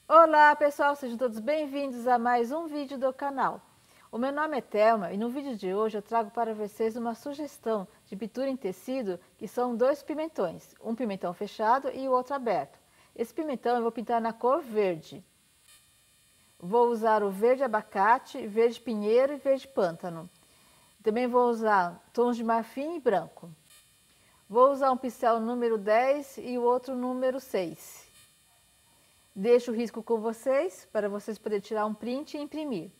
Olá pessoal, sejam todos bem-vindos a mais um vídeo do canal. O meu nome é Thelma e no vídeo de hoje eu trago para vocês uma sugestão de pintura em tecido que são dois pimentões, um pimentão fechado e o outro aberto. Esse pimentão eu vou pintar na cor verde. Vou usar o verde abacate, verde pinheiro e verde pântano. Também vou usar tons de marfim e branco. Vou usar um pincel número 10 e o outro número 6. Deixo o risco com vocês, para vocês poderem tirar um print e imprimir.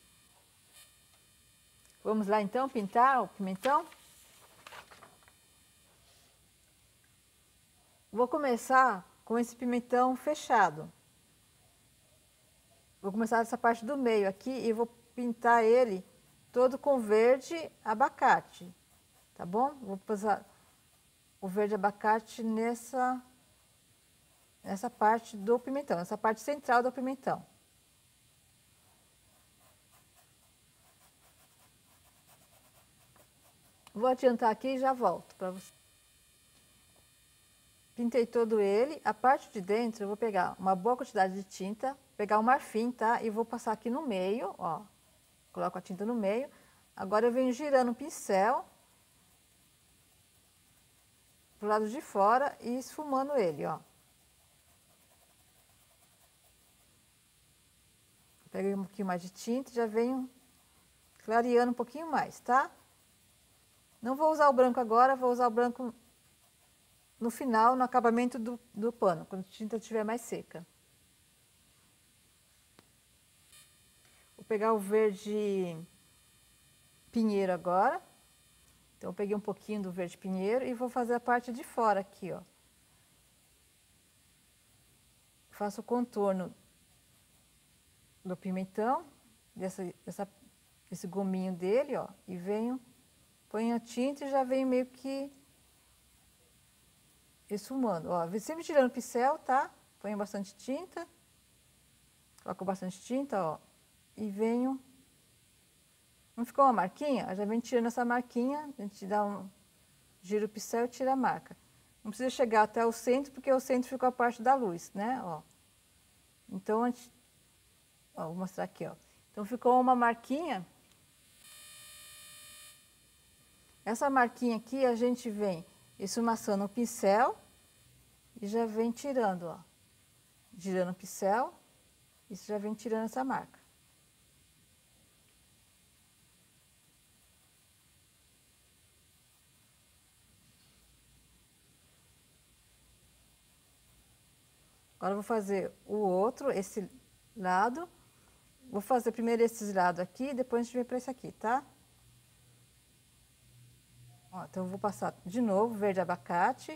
Vamos lá então pintar o pimentão? Vou começar com esse pimentão fechado. Vou começar dessa parte do meio aqui e vou pintar ele todo com verde abacate, tá bom? Vou passar o verde abacate nessa parte do pimentão, nessa parte central do pimentão. Vou adiantar aqui e já volto para você. Pintei todo ele, a parte de dentro eu vou pegar uma boa quantidade de tinta, pegar o marfim, tá? E vou passar aqui no meio, ó. Coloco a tinta no meio. Agora eu venho girando o pincel pro lado de fora e esfumando ele, ó. Peguei um pouquinho mais de tinta e já venho clareando um pouquinho mais, tá? Não vou usar o branco agora, vou usar o branco no final, no acabamento do pano, quando a tinta estiver mais seca. Vou pegar o verde pinheiro agora. Então, eu peguei um pouquinho do verde pinheiro e vou fazer a parte de fora aqui, ó. Faço o contorno do pimentão, esse gominho dele, ó, e venho, ponho a tinta e já venho meio que esfumando, ó, sempre tirando o pincel, tá? Ponho bastante tinta, coloco bastante tinta, ó, e venho, não ficou uma marquinha? Já venho tirando essa marquinha, a gente dá gira o pincel e tira a marca. Não precisa chegar até o centro, porque o centro ficou a parte da luz, né, ó. Então, ó, vou mostrar aqui, ó. Então, ficou uma marquinha. Essa marquinha aqui, a gente vem esfumaçando o pincel e já vem tirando, ó. Girando o pincel e já vem tirando essa marca. Agora, eu vou fazer o outro, esse lado. Vou fazer primeiro esses lados aqui, depois a gente vem para esse aqui, tá? Ó, então, eu vou passar de novo verde abacate.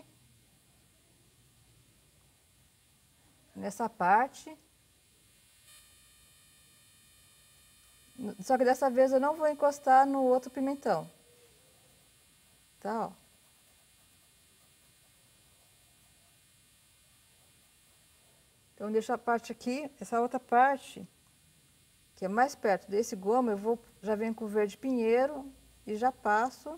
Nessa parte. Só que dessa vez eu não vou encostar no outro pimentão. Tá, ó. Então, deixo a parte aqui, essa outra parte, que é mais perto desse gomo, já venho com o verde pinheiro e já passo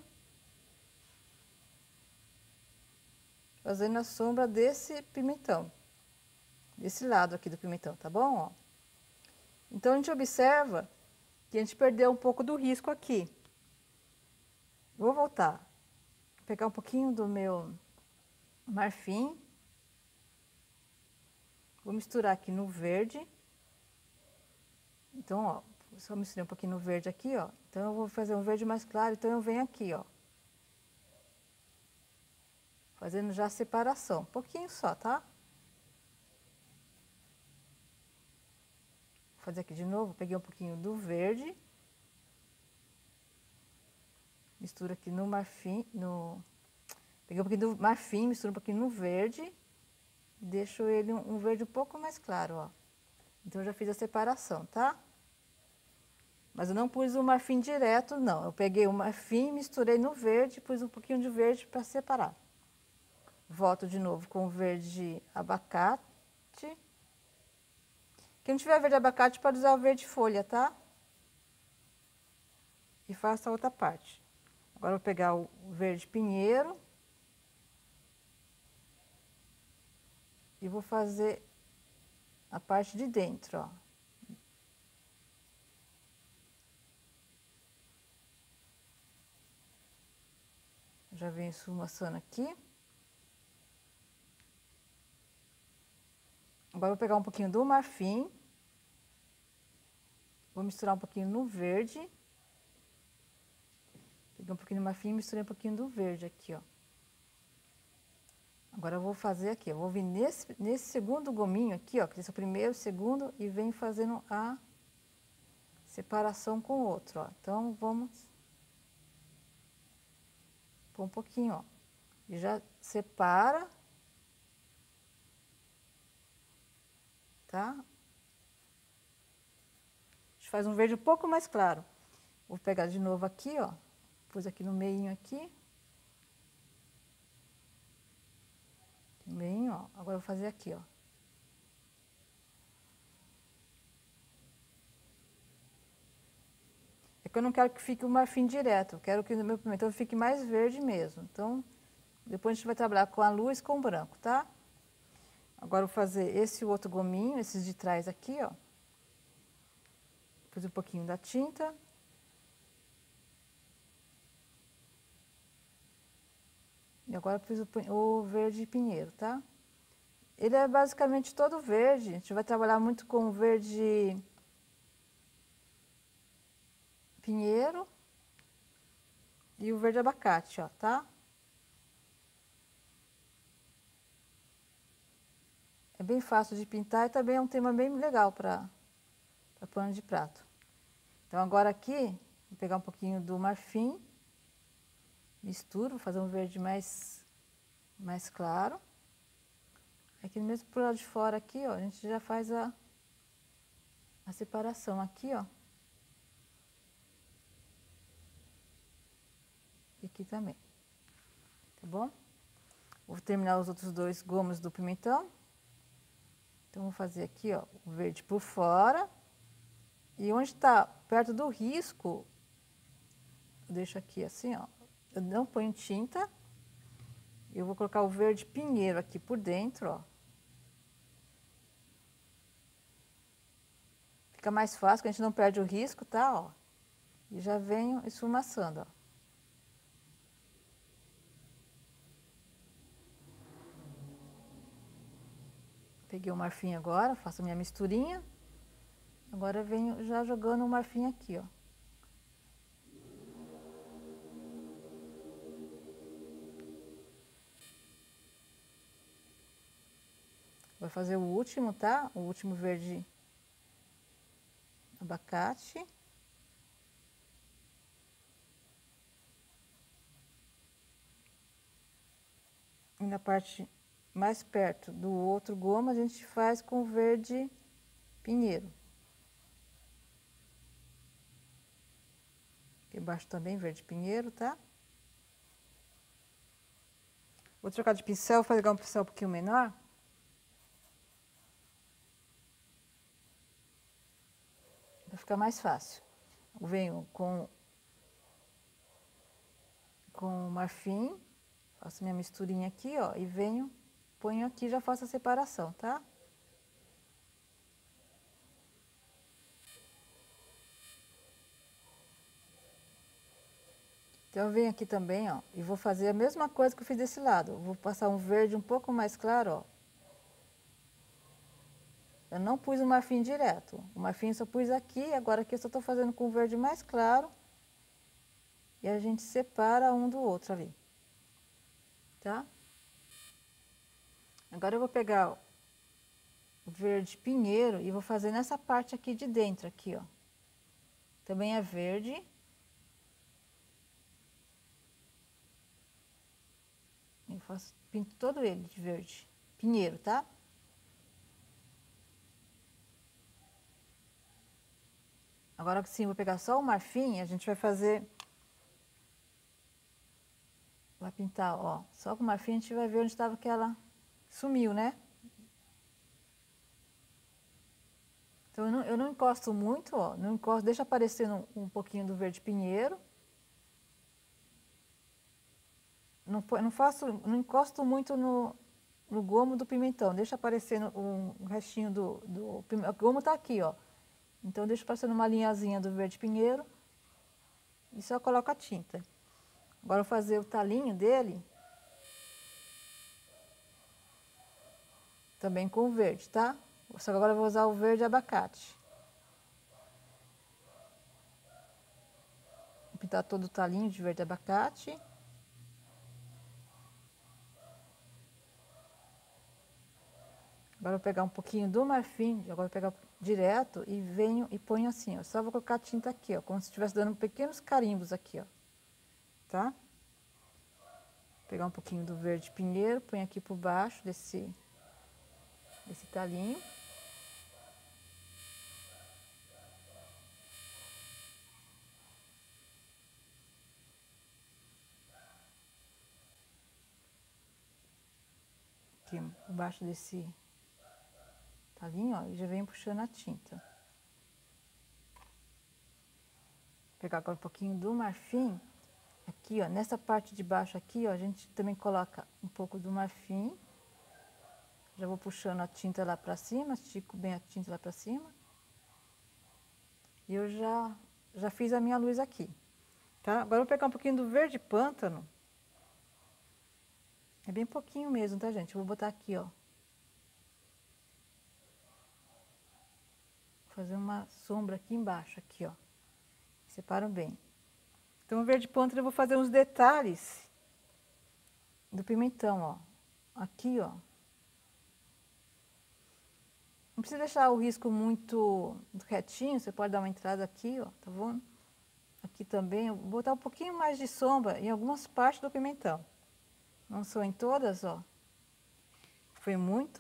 fazendo a sombra desse pimentão, desse lado aqui do pimentão, tá bom? Ó. Então, a gente observa que a gente perdeu um pouco do risco aqui. Vou voltar, pegar um pouquinho do meu marfim, vou misturar aqui no verde. Então, ó, só misturei um pouquinho no verde aqui, ó. Então, eu vou fazer um verde mais claro, então eu venho aqui, ó. Fazendo já a separação, um pouquinho só, tá? Vou fazer aqui de novo, peguei um pouquinho do verde. Misturo aqui no marfim, peguei um pouquinho do marfim, misturo um pouquinho no verde. Deixo ele um verde um pouco mais claro, ó. Então, eu já fiz a separação, tá? Mas eu não pus o marfim direto, não. Eu peguei o marfim, misturei no verde, pus um pouquinho de verde para separar. Volto de novo com o verde abacate. Quem não tiver verde abacate pode usar o verde folha, tá? E faço a outra parte. Agora eu vou pegar o verde pinheiro. E vou fazer a parte de dentro, ó. Já venho esfumaçando aqui. Agora eu vou pegar um pouquinho do marfim. Vou misturar um pouquinho no verde. Peguei um pouquinho do marfim e misturei um pouquinho do verde aqui, ó. Agora eu vou fazer aqui, eu vou vir nesse segundo gominho aqui, ó, que esse é o primeiro, o segundo, e venho fazendo a separação com o outro, ó. Então, vamos pôr um pouquinho, ó. E já separa, tá? A gente faz um verde um pouco mais claro. Vou pegar de novo aqui, ó. Pus aqui no meinho aqui. Bem, ó. Agora eu vou fazer aqui, ó. É que eu não quero que fique o marfim direto, eu quero que o meu pimentão fique mais verde mesmo. Então, depois a gente vai trabalhar com a luz com o branco, tá? Agora eu vou fazer esse outro gominho, esses de trás aqui, ó. Pus um pouquinho da tinta. E agora eu fiz o verde pinheiro, tá? Ele é basicamente todo verde, a gente vai trabalhar muito com o verde pinheiro e o verde abacate, ó, tá? É bem fácil de pintar e também é um tema bem legal para pano de prato. Então agora aqui, vou pegar um pouquinho do marfim, misturo, vou fazer um verde mais claro. Aqui mesmo pro lado de fora aqui, ó, a gente já faz a separação aqui, ó. E aqui também, tá bom? Vou terminar os outros dois gomos do pimentão. Então, vou fazer aqui, ó, o verde por fora. E onde está perto do risco, eu deixo aqui assim, ó. Eu não ponho tinta. Eu vou colocar o verde pinheiro aqui por dentro, ó. Fica mais fácil, que a gente não perde o risco, tá, ó. E já venho esfumaçando, ó. Peguei o marfim agora, faço a minha misturinha. Agora eu venho já jogando o marfim aqui, ó. Vou fazer o último, tá? O último verde abacate. E na parte mais perto do outro gomo, a gente faz com verde pinheiro. Aqui embaixo também verde pinheiro, tá? Vou trocar de pincel, vou pegar um pincel um pouquinho menor. Vai ficar mais fácil. Eu venho com o marfim, faço minha misturinha aqui, ó, e venho, ponho aqui, já faço a separação, tá? Então, eu venho aqui também, ó, e vou fazer a mesma coisa que eu fiz desse lado. Eu vou passar um verde um pouco mais claro, ó. Eu não pus o marfim direto. O marfim eu só pus aqui, agora aqui eu só tô fazendo com o verde mais claro. E a gente separa um do outro ali. Tá? Agora eu vou pegar o verde pinheiro e vou fazer nessa parte aqui de dentro, aqui, ó. Também é verde. Eu faço, pinto todo ele de verde. Pinheiro, tá? Agora sim, vou pegar só o marfim, a gente vai fazer... Vai pintar, ó. Só com o marfim a gente vai ver onde estava aquela... Sumiu, né? Então, eu não encosto muito, ó. Não encosto, deixa aparecendo um pouquinho do verde pinheiro. Não encosto muito no gomo do pimentão. Deixa aparecendo um restinho do pimentão. O gomo tá aqui, ó. Então, deixa aparecendo uma linhazinha do verde pinheiro e só coloca a tinta. Agora, eu vou fazer o talinho dele também com o verde, tá? Só que agora eu vou usar o verde abacate. Vou pintar todo o talinho de verde abacate. Agora eu vou pegar um pouquinho do marfim, agora eu vou pegar direto e venho e ponho assim, ó. Só vou colocar a tinta aqui, ó, como se estivesse dando pequenos carimbos aqui, ó. Tá? Vou pegar um pouquinho do verde pinheiro, ponho aqui por baixo desse talinho. Aqui por baixo desse talinho, ó, e já venho puxando a tinta. Vou pegar agora um pouquinho do marfim. Aqui, ó, nessa parte de baixo aqui, ó, a gente também coloca um pouco do marfim. Já vou puxando a tinta lá pra cima, estico bem a tinta lá pra cima. E eu já fiz a minha luz aqui, tá? Agora eu vou pegar um pouquinho do verde pântano. É bem pouquinho mesmo, tá, gente? Eu vou botar aqui, ó. Vou fazer uma sombra aqui embaixo, aqui, ó. Separam bem. Então, o verde pântano eu vou fazer uns detalhes do pimentão, ó. Aqui, ó. Não precisa deixar o risco muito retinho, você pode dar uma entrada aqui, ó, tá vendo? Aqui também, eu vou botar um pouquinho mais de sombra em algumas partes do pimentão. Não são em todas, ó. Foi muito.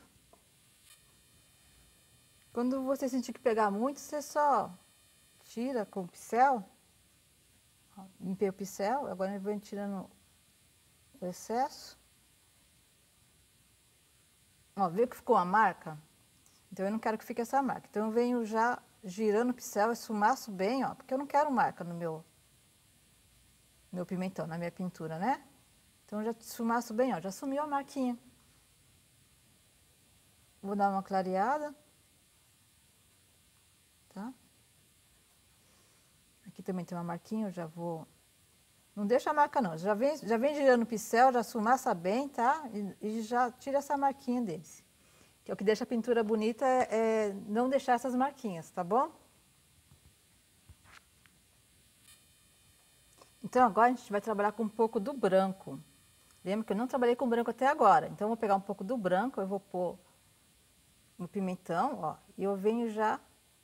Quando você sentir que pegar muito, você só tira com o pincel. Ó, limpei o pincel, agora eu vou tirando o excesso. Ó, viu que ficou uma marca? Então, eu não quero que fique essa marca. Então, eu venho já girando o pincel, esfumaço bem, ó, porque eu não quero marca no meu pimentão, na minha pintura, né? Então, eu já esfumaço bem, ó, já sumiu a marquinha. Vou dar uma clareada. Tá? Aqui também tem uma marquinha, eu já vou... Não deixa a marca não, já vem girando o pincel, já esfumaça bem, tá? E já tira essa marquinha deles. Que é o que deixa a pintura bonita, é não deixar essas marquinhas, tá bom? Então, agora a gente vai trabalhar com um pouco do branco. Lembra que eu não trabalhei com branco até agora. Então, eu vou pegar um pouco do branco, eu vou pôr no pimentão, ó. E eu venho já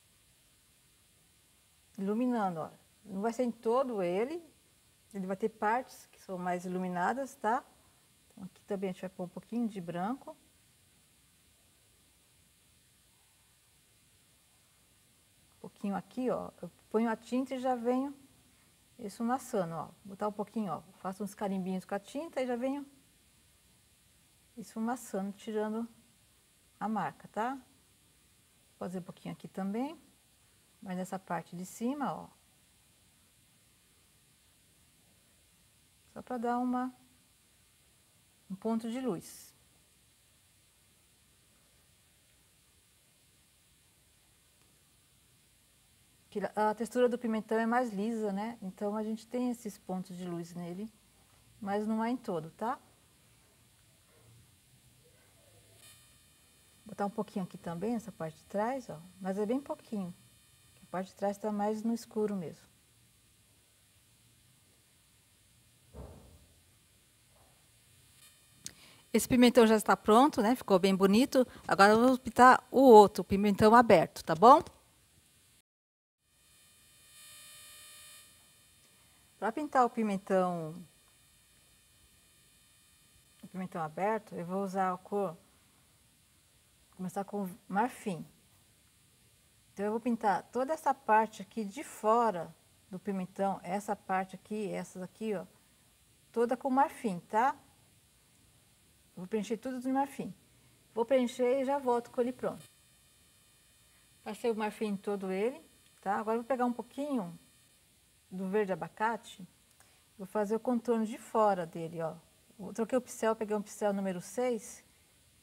iluminando, ó. Não vai ser em todo ele vai ter partes que são mais iluminadas, tá? Então, aqui também a gente vai pôr um pouquinho de branco. Um pouquinho aqui, ó. Eu ponho a tinta e já venho esfumaçando, ó. Vou botar um pouquinho, ó. Faço uns carimbinhos com a tinta e já venho esfumaçando, tirando a marca, tá? Vou fazer um pouquinho aqui também. Mas nessa parte de cima, ó. Só para dar um ponto de luz. A textura do pimentão é mais lisa, né? Então, a gente tem esses pontos de luz nele, mas não é em todo, tá? Vou botar um pouquinho aqui também, essa parte de trás, ó. Mas é bem pouquinho. A parte de trás tá mais no escuro mesmo. Esse pimentão já está pronto, né? Ficou bem bonito. Agora eu vou pintar o outro, pimentão aberto, tá bom? Para pintar o pimentão aberto, eu vou usar a cor, começar com marfim. Então, eu vou pintar toda essa parte aqui de fora do pimentão, essa parte aqui, essas aqui, ó, toda com marfim, tá? Vou preencher tudo de marfim. Vou preencher e já volto com ele pronto. Passei o marfim em todo ele, tá? Agora, eu vou pegar um pouquinho do verde abacate, vou fazer o contorno de fora dele, ó. Eu troquei o pincel, peguei um pincel número 6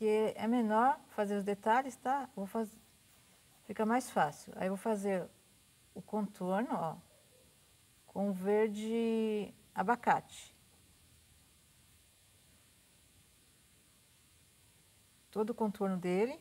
porque é menor fazer os detalhes, tá? Vou fazer, fica mais fácil. Aí eu vou fazer o contorno, ó, com verde abacate. Todo o contorno dele.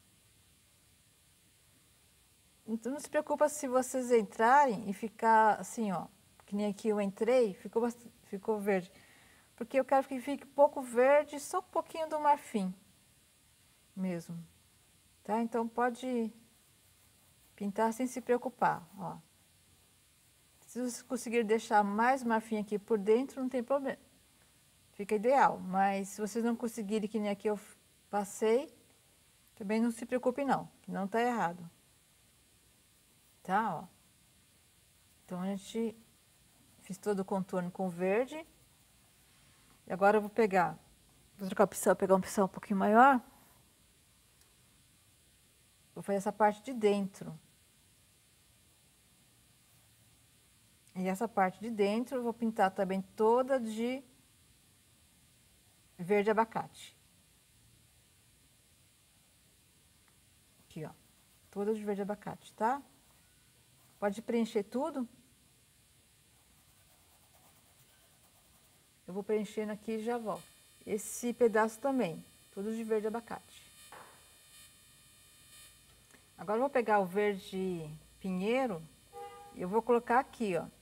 Então não se preocupa se vocês entrarem e ficar assim, ó, que nem aqui eu entrei, ficou verde. Porque eu quero que fique pouco verde, só um pouquinho do marfim mesmo, tá? Então pode pintar sem se preocupar, ó. Se vocês conseguirem deixar mais marfim aqui por dentro, não tem problema. Fica ideal, mas se vocês não conseguirem, que nem aqui eu passei, também não se preocupe não, que não tá errado. Tá, ó. Então a gente fiz todo o contorno com verde. E agora eu vou trocar o pincel, pegar um pincel um pouquinho maior. Vou fazer essa parte de dentro. E essa parte de dentro eu vou pintar também toda de verde abacate. Aqui, ó. Toda de verde abacate, tá? Pode preencher tudo. Eu vou preenchendo aqui e já volto. Esse pedaço também, tudo de verde abacate. Agora eu vou pegar o verde pinheiro e eu vou colocar aqui, ó.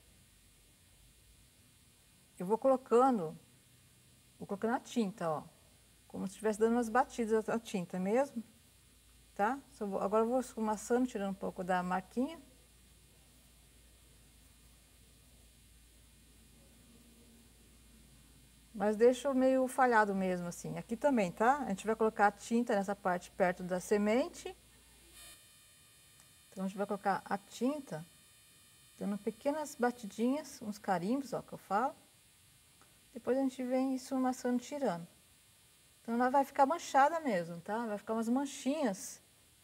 Eu vou colocando a tinta, ó. Como se estivesse dando umas batidas na tinta mesmo, tá? Agora eu vou esfumaçando, tirando um pouco da marquinha. Mas deixa meio falhado mesmo, assim. Aqui também, tá? A gente vai colocar a tinta nessa parte perto da semente. Então, a gente vai colocar a tinta, dando pequenas batidinhas, uns carimbos, ó, que eu falo. Depois a gente vem esfumaçando, tirando. Então, ela vai ficar manchada mesmo, tá? Vai ficar umas manchinhas.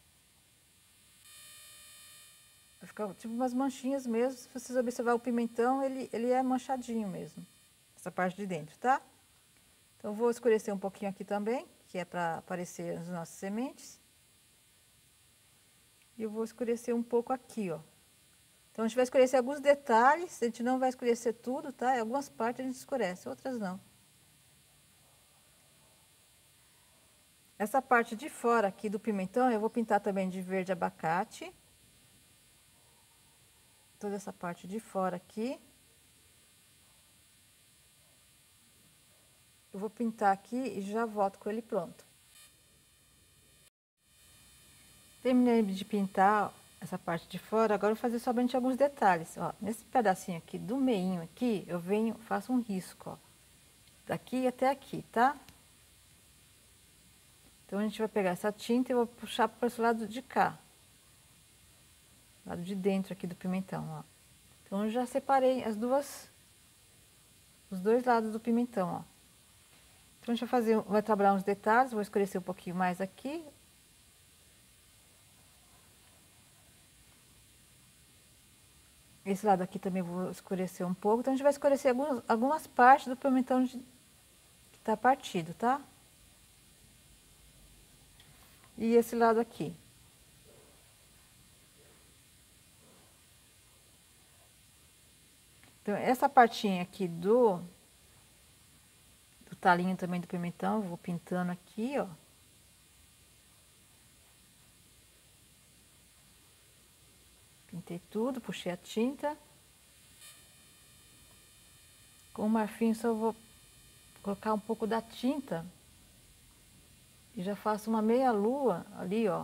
Vai ficar tipo umas manchinhas mesmo. Se vocês observarem o pimentão, ele é manchadinho mesmo. Essa parte de dentro, tá? Então, vou escurecer um pouquinho aqui também, que é para aparecer as nossas sementes. E eu vou escurecer um pouco aqui, ó. Então, a gente vai escurecer alguns detalhes, a gente não vai escurecer tudo, tá? Em algumas partes a gente escurece, outras não. Essa parte de fora aqui do pimentão, eu vou pintar também de verde abacate. Toda essa parte de fora aqui. Eu vou pintar aqui e já volto com ele pronto. Terminei de pintar essa parte de fora, agora eu vou fazer somente alguns detalhes, ó. Nesse pedacinho aqui, do meinho aqui, eu venho, faço um risco, ó. Daqui até aqui, tá? Então, a gente vai pegar essa tinta e vou puxar para esse lado de cá. Lado de dentro aqui do pimentão, ó. Então, eu já separei os dois lados do pimentão, ó. Então, a gente vai trabalhar uns detalhes, vou escurecer um pouquinho mais aqui. Esse lado aqui também vou escurecer um pouco. Então, a gente vai escurecer algumas partes do pimentão que tá partido, tá? E esse lado aqui. Então, essa partinha aqui do talinho também do pimentão, eu vou pintando aqui, ó. Pintei tudo, puxei a tinta. Com o marfim, só vou colocar um pouco da tinta. E já faço uma meia lua ali, ó.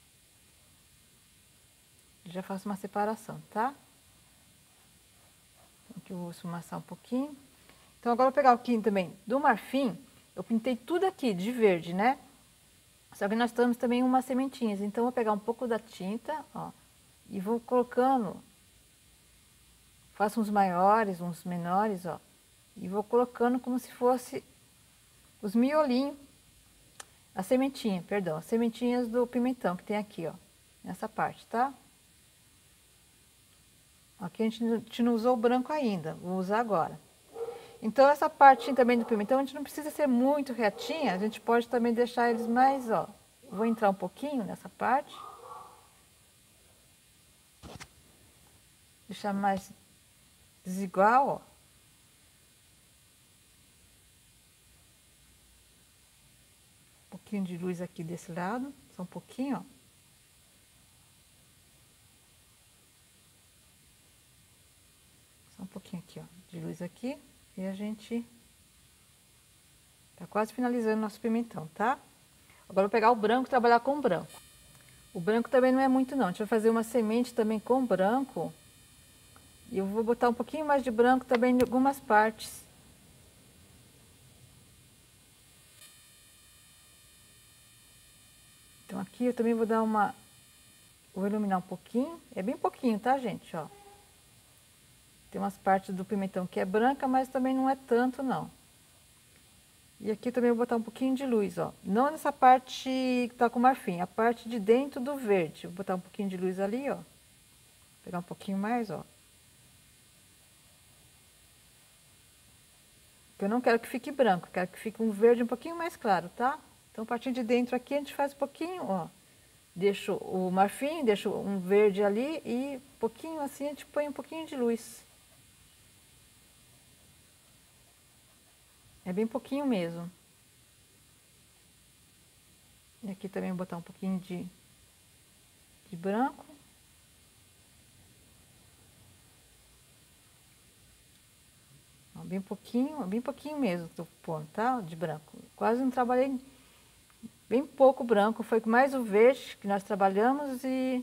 Já faço uma separação, tá? Aqui eu vou esfumaçar um pouquinho. Então, agora eu vou pegar aqui também do marfim. Eu pintei tudo aqui de verde, né? Só que nós temos também umas sementinhas. Então, eu vou pegar um pouco da tinta, ó. E vou colocando. Faço uns maiores, uns menores, ó. E vou colocando como se fosse os miolinhos. A sementinha, perdão. As sementinhas do pimentão que tem aqui, ó. Nessa parte, tá? Aqui a gente não usou o branco ainda. Vou usar agora. Então essa parte também do pimentão, a gente não precisa ser muito retinha, a gente pode também deixar eles mais, ó. Vou entrar um pouquinho nessa parte. Deixar mais desigual, ó. Um pouquinho de luz aqui desse lado, só um pouquinho, ó. Só um pouquinho aqui, ó, de luz aqui. E a gente tá quase finalizando nosso pimentão, tá? Agora eu vou pegar o branco e trabalhar com o branco. O branco também não é muito não, a gente vai fazer uma semente também com branco. E eu vou botar um pouquinho mais de branco também em algumas partes. Então aqui eu também vou dar uma... Vou iluminar um pouquinho, é bem pouquinho, tá, gente, ó. Tem umas partes do pimentão que é branca, mas também não é tanto, não. E aqui também eu vou botar um pouquinho de luz, ó. Não nessa parte que tá com marfim, a parte de dentro do verde. Vou botar um pouquinho de luz ali, ó. Pegar um pouquinho mais, ó. Porque eu não quero que fique branco, eu quero que fique um verde um pouquinho mais claro, tá? Então, a partir de dentro aqui, a gente faz um pouquinho, ó. Deixo o marfim, deixo um verde ali e um pouquinho assim, a gente põe um pouquinho de luz. É bem pouquinho mesmo. E aqui também vou botar um pouquinho de branco. Ó, bem pouquinho mesmo tô pondo, tá? De branco. Quase não trabalhei, bem pouco branco, foi mais o verde que nós trabalhamos e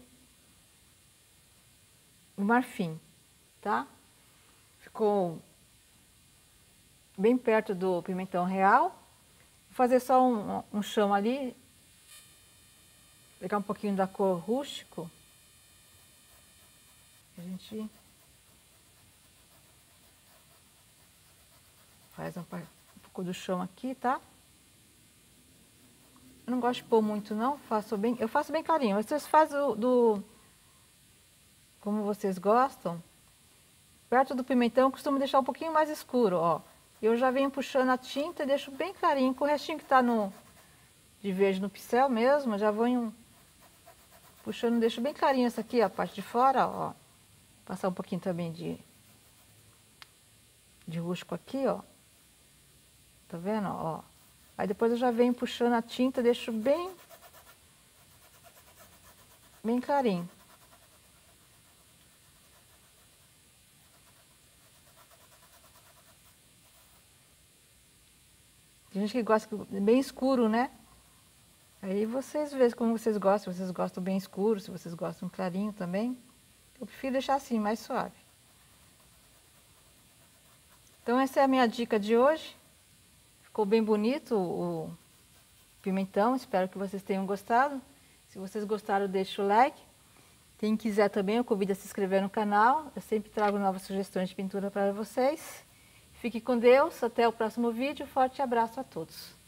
o marfim, tá? Ficou bem perto do pimentão real. Vou fazer só um chão ali. Pegar um pouquinho da cor rústico. A gente faz um pouco do chão aqui, tá? Eu não gosto de pôr muito não, eu faço bem clarinho. Vocês fazem como vocês gostam. Perto do pimentão eu costumo deixar um pouquinho mais escuro, ó. Eu já venho puxando a tinta e deixo bem clarinho, com o restinho que tá de verde no pincel mesmo, eu já vou puxando, deixo bem clarinho essa aqui, a parte de fora, ó. Passar um pouquinho também de rústico aqui, ó. Tá vendo, ó? Aí depois eu já venho puxando a tinta, deixo bem clarinho. Tem gente que gosta bem escuro, né? Aí vocês veem como vocês gostam, se vocês gostam bem escuro, se vocês gostam clarinho também. Eu prefiro deixar assim, mais suave. Então essa é a minha dica de hoje. Ficou bem bonito o pimentão, espero que vocês tenham gostado. Se vocês gostaram, deixa o like. Quem quiser também, eu convido a se inscrever no canal. Eu sempre trago novas sugestões de pintura para vocês. Fique com Deus, até o próximo vídeo. Forte abraço a todos.